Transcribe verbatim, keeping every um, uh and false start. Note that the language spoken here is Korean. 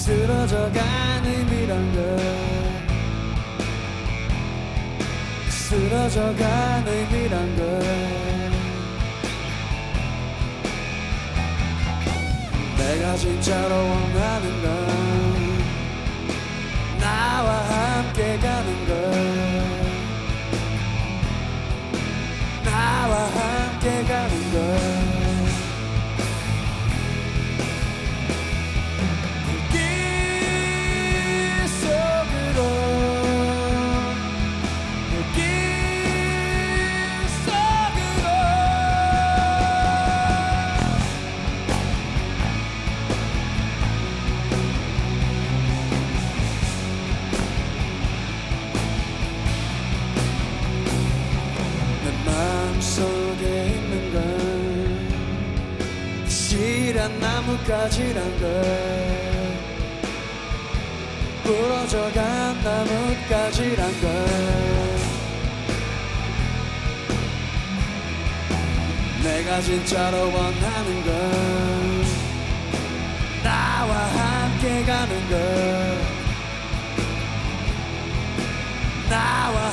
쓰러져간 의미란 걸 쓰러져간 의미란 걸 내가 진짜로 원하는 건 나와 함께 가는 걸 나와 함께 가는 걸 속에 있는 건 실한 나뭇가지란 걸 부러져간 나뭇가지란 걸 내가 진짜로 원하는 건 나와 함께 가는 걸 나와